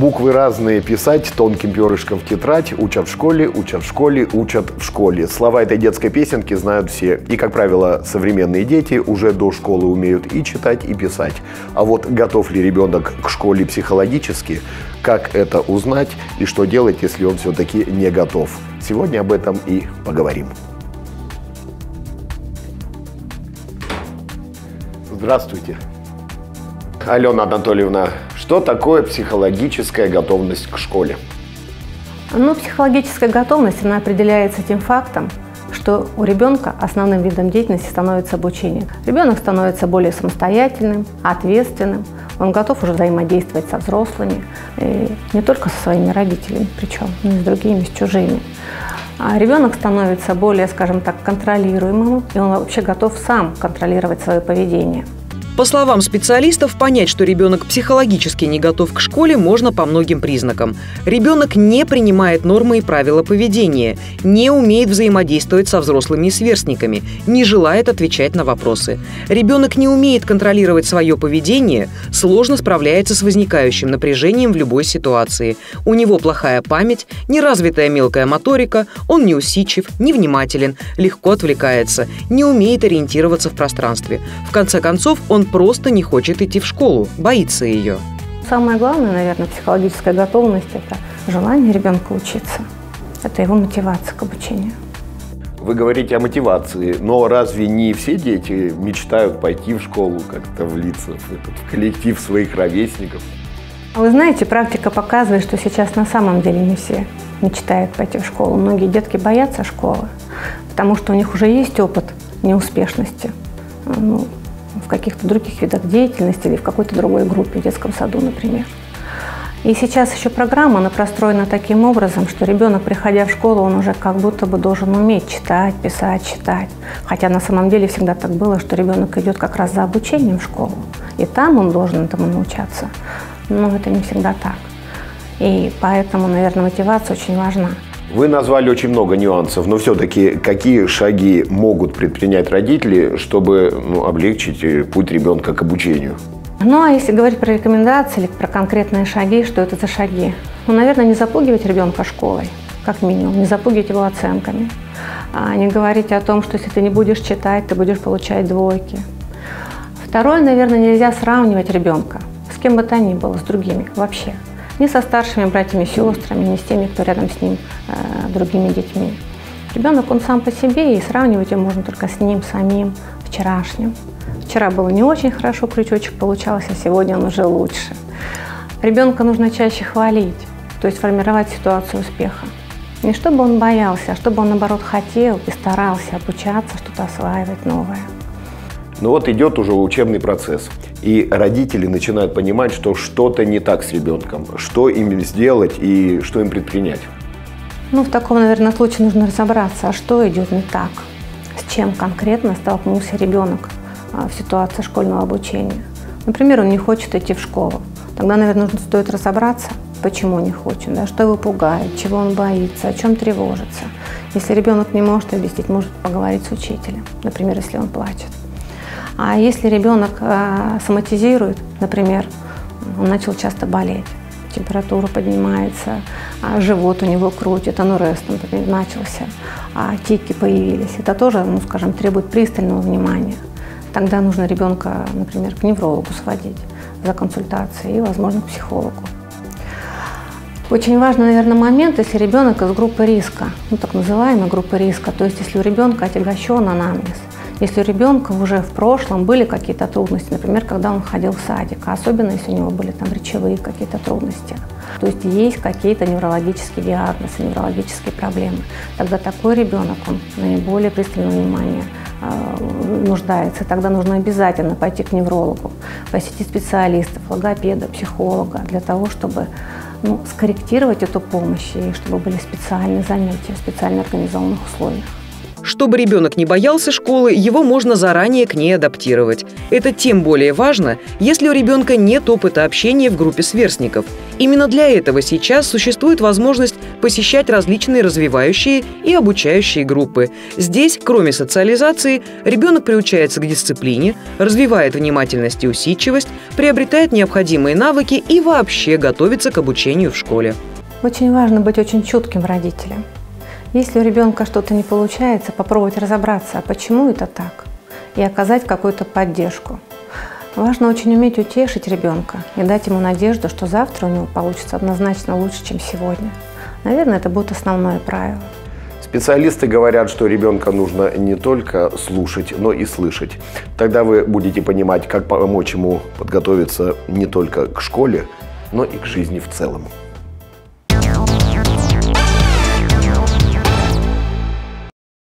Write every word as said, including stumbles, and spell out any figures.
Буквы разные писать тонким перышком в тетрадь. Учат в школе, учат в школе, учат в школе. Слова этой детской песенки знают все. И, как правило, современные дети уже до школы умеют и читать, и писать. А вот готов ли ребенок к школе психологически? Как это узнать и что делать, если он все-таки не готов? Сегодня об этом и поговорим. Здравствуйте. Алена Анатольевна, что такое психологическая готовность к школе? Ну, психологическая готовность, она определяется тем фактом, что у ребенка основным видом деятельности становится обучение. Ребенок становится более самостоятельным, ответственным, он готов уже взаимодействовать со взрослыми, и не только со своими родителями, причем, но и с другими, с чужими. А ребенок становится более, скажем так, контролируемым, и он вообще готов сам контролировать свое поведение. По словам специалистов, понять, что ребенок психологически не готов к школе, можно по многим признакам. Ребенок не принимает нормы и правила поведения, не умеет взаимодействовать со взрослыми и сверстниками, не желает отвечать на вопросы. Ребенок не умеет контролировать свое поведение, сложно справляется с возникающим напряжением в любой ситуации. У него плохая память, неразвитая мелкая моторика, он неусидчив, невнимателен, легко отвлекается, не умеет ориентироваться в пространстве. В конце концов, он просто не хочет идти в школу, боится ее. Самое главное, наверное, психологическая готовность – это желание ребенка учиться. Это его мотивация к обучению. Вы говорите о мотивации, но разве не все дети мечтают пойти в школу, как-то влиться в, этот, в коллектив своих ровесников? Вы знаете, практика показывает, что сейчас на самом деле не все мечтают пойти в школу. Многие детки боятся школы, потому что у них уже есть опыт неуспешности. Ну, в каких-то других видах деятельности или в какой-то другой группе, в детском саду, например. И сейчас еще программа, она простроена таким образом, что ребенок, приходя в школу, он уже как будто бы должен уметь читать, писать, читать. Хотя на самом деле всегда так было, что ребенок идет как раз за обучением в школу, и там он должен этому научаться. Но это не всегда так. И поэтому, наверное, мотивация очень важна. Вы назвали очень много нюансов, но все-таки какие шаги могут предпринять родители, чтобы ну, облегчить путь ребенка к обучению? Ну, а если говорить про рекомендации или про конкретные шаги, что это за шаги? Ну, наверное, не запугивать ребенка школой, как минимум, не запугивать его оценками, а не говорить о том, что если ты не будешь читать, ты будешь получать двойки. Второе, наверное, нельзя сравнивать ребенка с кем бы то ни было, с другими вообще. Ни со старшими братьями и сестрами, ни с теми, кто рядом с ним, э, другими детьми. Ребенок, он сам по себе, и сравнивать его можно только с ним самим, вчерашним. Вчера было не очень хорошо, крючочек получался, а сегодня он уже лучше. Ребенка нужно чаще хвалить, то есть формировать ситуацию успеха. Не чтобы он боялся, а чтобы он, наоборот, хотел и старался обучаться, что-то осваивать новое. Ну вот идет уже учебный процесс, и родители начинают понимать, что что-то не так с ребенком, что им сделать и что им предпринять. Ну, в таком, наверное, случае нужно разобраться, а что идет не так, с чем конкретно столкнулся ребенок в ситуации школьного обучения. Например, он не хочет идти в школу. Тогда, наверное, нужно стоит разобраться, почему не хочет, да, что его пугает, чего он боится, о чем тревожится. Если ребенок не может объяснить, может поговорить с учителем, например, если он плачет. А если ребенок э, соматизирует, например, он начал часто болеть, температура поднимается, а живот у него крутит, анурест, например, начался, а тики появились, это тоже, ну, скажем, требует пристального внимания. Тогда нужно ребенка, например, к неврологу сводить за консультацией и, возможно, к психологу. Очень важный, наверное, момент, если ребенок из группы риска, ну, так называемой группы риска, то есть если у ребенка отягощен анамнез, если у ребенка уже в прошлом были какие-то трудности, например, когда он ходил в садик, а особенно если у него были там речевые какие-то трудности, то есть есть какие-то неврологические диагнозы, неврологические проблемы, тогда такой ребенок, он наиболее пристального внимания э, нуждается. Тогда нужно обязательно пойти к неврологу, посетить специалистов, логопеда, психолога, для того, чтобы ну, скорректировать эту помощь и чтобы были специальные занятия в специально организованных условиях. Чтобы ребенок не боялся школы, его можно заранее к ней адаптировать. Это тем более важно, если у ребенка нет опыта общения в группе сверстников. Именно для этого сейчас существует возможность посещать различные развивающие и обучающие группы. Здесь, кроме социализации, ребенок приучается к дисциплине, развивает внимательность и усидчивость, приобретает необходимые навыки и вообще готовится к обучению в школе. Очень важно быть очень чутким родителем. Если у ребенка что-то не получается, попробовать разобраться, а почему это так, и оказать какую-то поддержку. Важно очень уметь утешить ребенка и дать ему надежду, что завтра у него получится однозначно лучше, чем сегодня. Наверное, это будет основное правило. Специалисты говорят, что ребенка нужно не только слушать, но и слышать. Тогда вы будете понимать, как помочь ему подготовиться не только к школе, но и к жизни в целом.